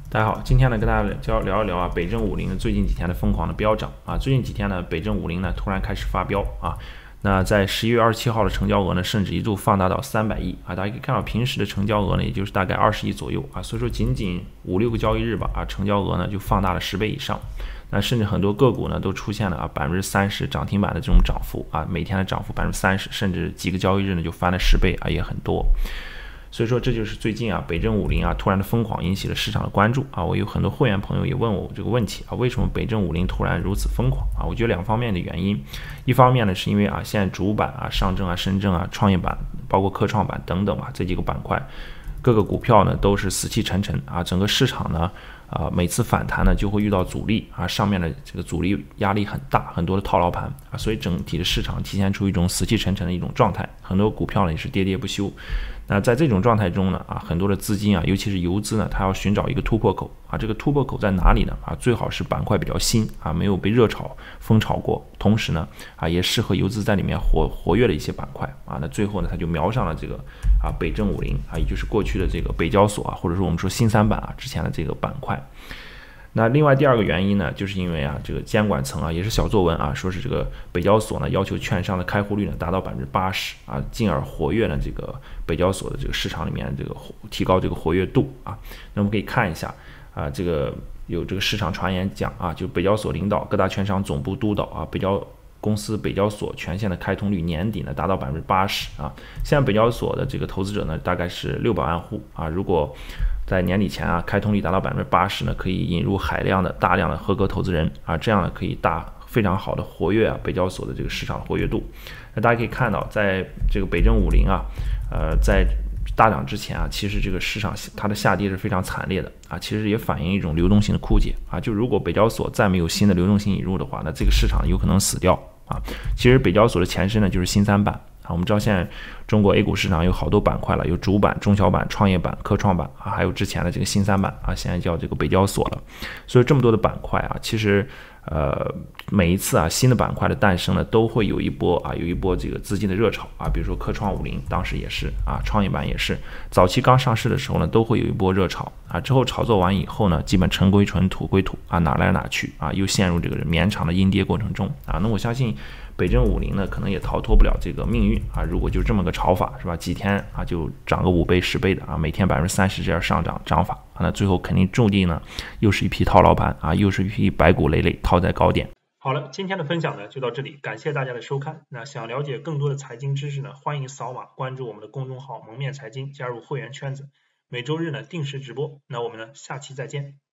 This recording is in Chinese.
大家好，今天呢跟大家聊一聊啊，北证50最近几天的疯狂的飙涨啊。最近几天呢，北证50呢突然开始发飙啊。那在11月27号的成交额呢，甚至一度放大到300亿啊。大家可以看到平时的成交额呢，也就是大概20亿左右啊。所以说仅仅5-6个交易日吧啊，成交额呢就放大了10倍以上。那甚至很多个股呢都出现了30%涨停板的这种涨幅啊，每天的涨幅30%，甚至几个交易日呢就翻了10倍啊，也很多。所以说这就是最近啊，北证50突然的疯狂引起了市场的关注啊。我有很多会员朋友也问我这个问题啊，为什么北证50突然如此疯狂啊？我觉得两方面的原因，一方面呢是因为啊，现在主板啊、上证啊、深证啊、创业板，包括科创板等等这几个板块，各个股票呢都是死气沉沉啊，整个市场呢每次反弹呢就会遇到阻力啊，上面的这个阻力压力很大，很多的套牢盘啊，所以整体的市场体现出一种死气沉沉的一种状态，很多股票呢也是喋喋不休。那在这种状态中呢很多的资金尤其是游资呢，它要寻找一个突破口啊，这个突破口在哪里呢最好是板块比较新没有被热炒风炒过，同时呢也适合游资在里面活跃的一些板块那最后呢它就瞄上了这个北证50也就是过去的这个北交所或者说我们说新三板之前的这个板块。那另外第二个原因呢，就是因为这个监管层也是小作文说是这个北交所呢要求券商的开户率呢达到80%进而活跃呢这个北交所的这个市场里面这个提高这个活跃度那我们可以看一下这个有这个市场传言讲就北交所领导各大券商总部督导北交公司北交所全线的开通率年底呢达到80%现在北交所的这个投资者呢大概是600万户如果在年底前开通率达到80%呢，可以引入大量的合格投资人这样呢可以非常好的活跃北交所的这个市场活跃度。那大家可以看到，在这个北证50在大涨之前其实这个市场它的下跌是非常惨烈的其实也反映一种流动性的枯竭就如果北交所再没有新的流动性引入的话，那这个市场有可能死掉其实北交所的前身呢就是新三板我们知道现在中国 A 股市场有好多板块了，有主板、中小板、创业板、科创板还有之前的这个新三板现在叫这个北交所了。所以这么多的板块其实每一次新的板块的诞生呢，都会有一波这个资金的热潮比如说科创50当时也是创业板也是，早期刚上市的时候呢，都会有一波热潮之后炒作完以后呢，基本尘归尘，土归土哪来哪去又陷入这个绵长的阴跌过程中那我相信北证50呢，可能也逃脱不了这个命运如果就这么个炒法是吧？几天就涨个5倍、10倍的每天30%这样涨法那最后肯定注定呢，又是一批套牢盘又是一批白骨累累套在高点。 好了，今天的分享呢就到这里，感谢大家的收看。那想了解更多的财经知识呢，欢迎扫码关注我们的公众号“蒙面财经”，加入会员圈子，每周日呢定时直播。那我们呢下期再见。